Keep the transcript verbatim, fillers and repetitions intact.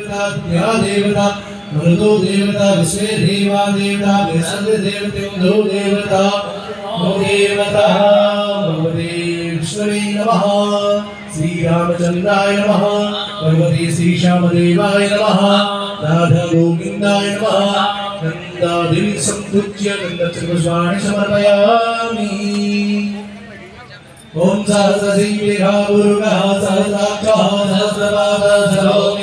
देवता या देवता मरुदो देवता विश्वे देवा देवता विसर्ग देवतेन्दो देवता देवता भगवतेश्वरी नमः श्री रामचंद्राय नमः भगवते श्री श्यामदेवाय नमः राधा गोविंदाय नमः नंदादेवी संपूज्य नंदचक्रस्वामी समर्पयामि ओम सहस्रशीर्षः गुरुः सहस्राक्षः सहस्रपादः